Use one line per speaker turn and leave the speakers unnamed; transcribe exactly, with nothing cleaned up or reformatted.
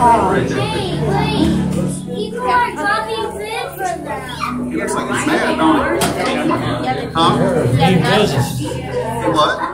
Hey, wait. People are dropping food for them.
He looks like he's mad, don't he? Huh?
He doesn't.
He what?